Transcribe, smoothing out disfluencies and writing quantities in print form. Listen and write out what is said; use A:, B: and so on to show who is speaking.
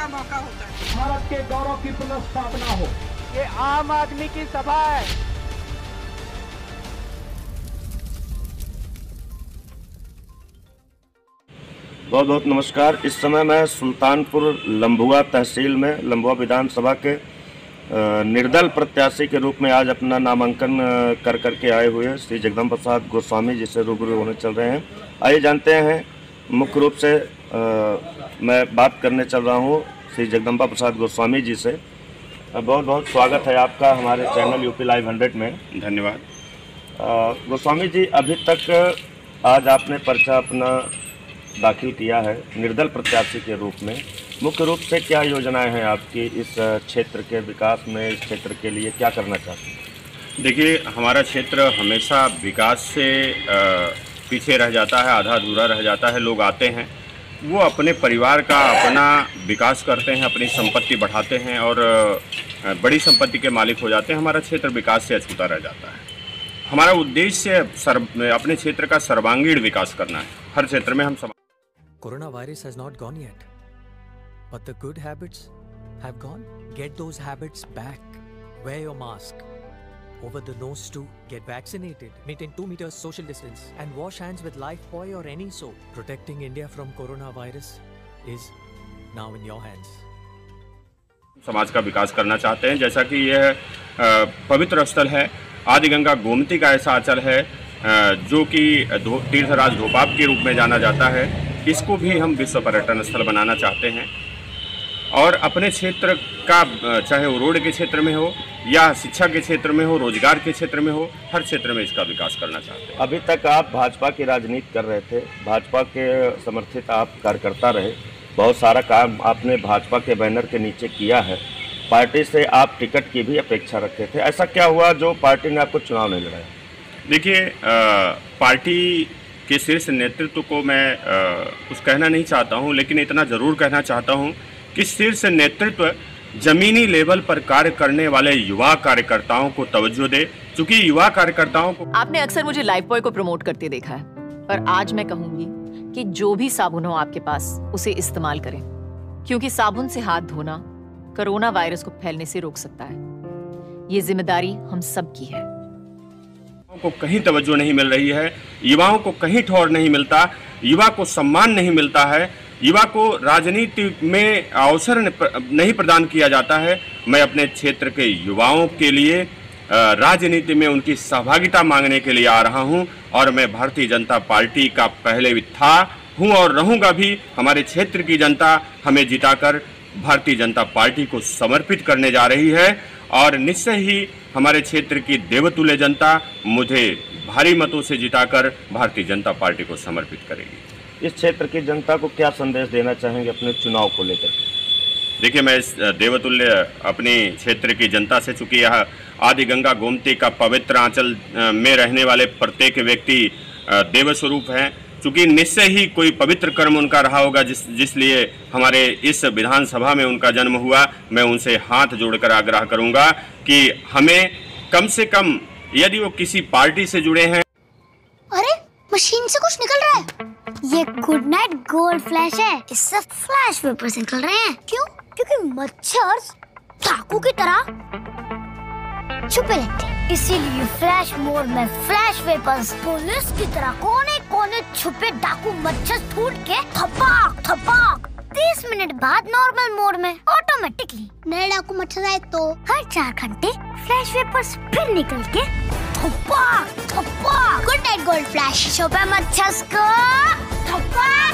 A: का मौका होता है।
B: भारत के गौरव की पुनर्स्थापना हो।
C: ये आम आदमी की सभा है।
D: बहुत बहुत नमस्कार। इस समय मैं सुल्तानपुर लंबुआ तहसील में लंबुआ विधानसभा के निर्दल प्रत्याशी के रूप में आज अपना नामांकन कर करके आए हुए श्री जगदम्बा प्रसाद गोस्वामी जी से रूबरू होने चल रहे हैं। आइए जानते हैं। मुख्य रूप से मैं बात करने चल रहा हूं श्री जगदम्बा प्रसाद गोस्वामी जी से। बहुत बहुत स्वागत है आपका हमारे चैनल यूपी लाइव 100 में।
E: धन्यवाद।
D: गोस्वामी जी, अभी तक आज आपने पर्चा अपना दाखिल किया है निर्दल प्रत्याशी के रूप में। मुख्य रूप से क्या योजनाएं हैं आपकी इस क्षेत्र के विकास में? इस क्षेत्र के लिए क्या करना चाहते हैं?
E: देखिए, हमारा क्षेत्र हमेशा विकास से पीछे रह जाता है, आधा अधूरा रह जाता है। लोग आते हैं, वो अपने परिवार का अपना विकास करते हैं, अपनी संपत्ति बढ़ाते हैं और बड़ी संपत्ति के मालिक हो जाते हैं। हमारा क्षेत्र विकास से अछूता रह जाता है। हमारा उद्देश्य अपने क्षेत्र का सर्वांगीण विकास करना है। हर क्षेत्र में हम
F: Coronavirus has not gone yet, but the good habits have gone. Get those habits back. Wear your mask. Over the nose too. Get vaccinated. Maintain 2 meters social distance and wash hands with Lifebuoy or any soap. Protecting India from coronavirus is now in your hands.
E: समाज का विकास करना चाहते हैं। जैसा कि यह पवित्र स्थल है, आदि गंगा गोमती का ऐसा अंचल है जो कि तीर्थराज धोपाप के रूप में जाना जाता है। इसको भी हम विश्व पर्यटन स्थल बनाना चाहते हैं और अपने क्षेत्र का, चाहे वो रोड के क्षेत्र में हो या शिक्षा के क्षेत्र में हो, रोजगार के क्षेत्र में हो, हर क्षेत्र में इसका विकास करना चाहते हैं।
D: अभी तक आप भाजपा की राजनीति कर रहे थे, भाजपा के समर्थित आप कार्यकर्ता रहे, बहुत सारा काम आपने भाजपा के बैनर के नीचे किया है। पार्टी से आप टिकट की भी अपेक्षा रखते थे, ऐसा क्या हुआ जो पार्टी ने आपको चुनाव नहीं लड़ाया?
E: देखिए, पार्टी के शीर्ष नेतृत्व को मैं कुछ कहना नहीं चाहता हूं, लेकिन इतना ज़रूर कहना चाहता हूं कि शीर्ष नेतृत्व ज़मीनी लेवल पर कार्य करने वाले युवा कार्यकर्ताओं को तवज्जो दे। चूँकि युवा कार्यकर्ताओं को
G: आपने अक्सर मुझे लाइफबॉय को प्रमोट करते देखा है, पर आज मैं कहूंगी कि जो भी साबुन हो आपके पास उसे इस्तेमाल करें, क्योंकि साबुन से हाथ धोना कोरोना वायरस को फैलने से रोक सकता है। ये जिम्मेदारी हम सब की है।
E: को कहीं तवज्जो नहीं मिल रही है, युवाओं को कहीं ठौर नहीं मिलता, युवा को सम्मान नहीं मिलता है, युवा को राजनीति में अवसर नहीं प्रदान किया जाता है। मैं अपने क्षेत्र के युवाओं के लिए राजनीति में उनकी सहभागिता मांगने के लिए आ रहा हूं और मैं भारतीय जनता पार्टी का पहले भी हूं और रहूंगा भी। हमारे क्षेत्र की जनता हमें जिताकर भारतीय जनता पार्टी को समर्पित करने जा रही है और निश्चय ही हमारे क्षेत्र की देवतुल्य जनता मुझे भारी मतों से जिताकर भारतीय जनता पार्टी को समर्पित करेगी।
D: इस क्षेत्र की जनता को क्या संदेश देना चाहेंगे अपने चुनाव को लेकर?
E: देखिए, मैं इस देवतुल्य अपने क्षेत्र की जनता से, चूँकि यह आदि गंगा गोमती का पवित्र आंचल में रहने वाले प्रत्येक व्यक्ति देवस्वरूप हैं, चूँकि निश्चय ही कोई पवित्र कर्म उनका रहा होगा जिसलिए हमारे इस विधानसभा में उनका जन्म हुआ। मैं उनसे हाथ जोड़कर आग्रह करूंगा कि हमें कम से कम, यदि वो किसी पार्टी से जुड़े हैं।
H: अरे, मशीन से कुछ निकल रहा है। ये गुड नाइट गोल्ड फ्लैश है। इससे फ्लैश वेपर्स निकल रहे हैं। क्यों? क्योंकि मच्छर चाकू की तरह छुपे रहते हैं, इसीलिए फ्लैश मोड में फ्लैश वेपर्स पुलिस की तरह कोने कोने छुपे डाकू मच्छर ढूंढ के थपाक थपाक 30 मिनट बाद नॉर्मल मोड में ऑटोमेटिकली नए डाकू मच्छर आए तो हर 4 घंटे फ्लैश वेपर्स फिर निकल के थपाक थपाक गुड नाइट गोल्ड फ्लैश छुपे मच्छर को थपाक